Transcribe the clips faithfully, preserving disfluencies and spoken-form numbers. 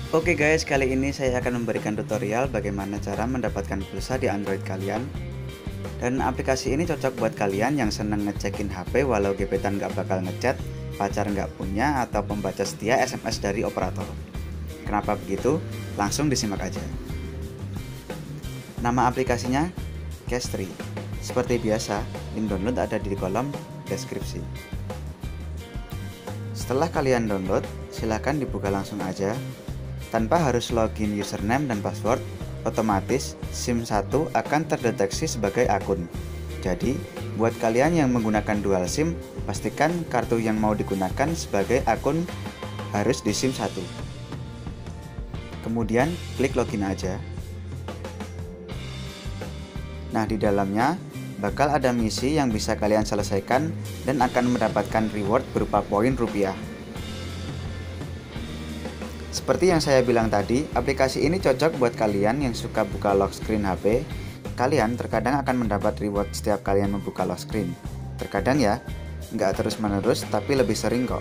Oke guys, kali ini saya akan memberikan tutorial bagaimana cara mendapatkan pulsa di Android kalian. Dan aplikasi ini cocok buat kalian yang seneng ngecekin H P walau gebetan nggak bakal ngechat, pacar nggak punya, atau pembaca setia S M S dari operator. Kenapa begitu? Langsung disimak aja. Nama aplikasinya Castry. Seperti biasa, link download ada di kolom deskripsi. Setelah kalian download, silahkan dibuka langsung aja. Tanpa harus login username dan password, otomatis SIM satu akan terdeteksi sebagai akun. Jadi, buat kalian yang menggunakan dual SIM, pastikan kartu yang mau digunakan sebagai akun harus di SIM satu. Kemudian, klik login aja. Nah, di dalamnya bakal ada misi yang bisa kalian selesaikan dan akan mendapatkan reward berupa poin rupiah. Seperti yang saya bilang tadi, aplikasi ini cocok buat kalian yang suka buka lock screen H P. Kalian terkadang akan mendapat reward setiap kalian membuka lock screen. Terkadang ya, nggak terus menerus tapi lebih sering kok.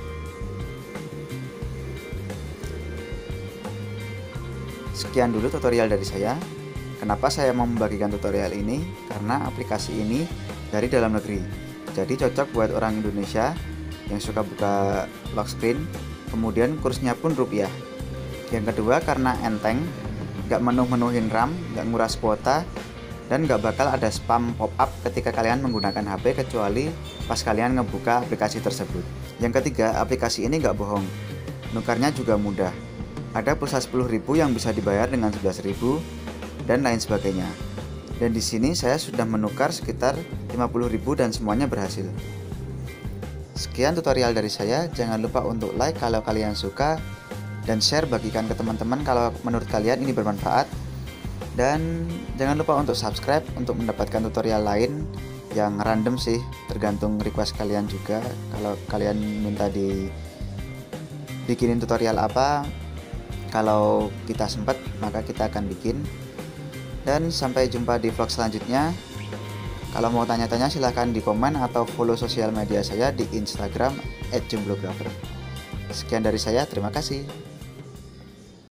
Sekian dulu tutorial dari saya. Kenapa saya mau membagikan tutorial ini? Karena aplikasi ini dari dalam negeri. Jadi cocok buat orang Indonesia yang suka buka lock screen. Kemudian kursnya pun rupiah. Yang kedua, karena enteng, nggak menuh-menuhin RAM, nggak nguras kuota, dan nggak bakal ada spam pop-up ketika kalian menggunakan H P kecuali pas kalian ngebuka aplikasi tersebut. Yang ketiga, aplikasi ini nggak bohong, nukarnya juga mudah. Ada pulsa sepuluh ribu yang bisa dibayar dengan sebelas ribu dan lain sebagainya. Dan di sini saya sudah menukar sekitar lima puluh ribu dan semuanya berhasil. Sekian tutorial dari saya, jangan lupa untuk like kalau kalian suka dan share, bagikan ke teman-teman kalau menurut kalian ini bermanfaat. Dan jangan lupa untuk subscribe untuk mendapatkan tutorial lain yang random sih, tergantung request kalian juga. Kalau kalian minta di bikinin tutorial apa, kalau kita sempat maka kita akan bikin. Dan sampai jumpa di vlog selanjutnya. Kalau mau tanya-tanya silahkan di komen atau follow sosial media saya di Instagram et jomblographer. Sekian dari saya, terima kasih.